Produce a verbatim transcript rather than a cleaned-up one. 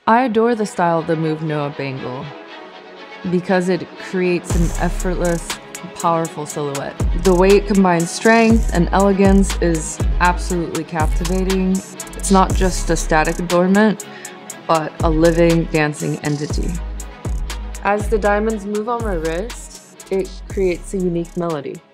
I adore the style of the Move Noa bangle because it creates an effortless, powerful silhouette. The way it combines strength and elegance is absolutely captivating. It's not just a static adornment, but a living, dancing entity. As the diamonds move on my wrist, it creates a unique melody.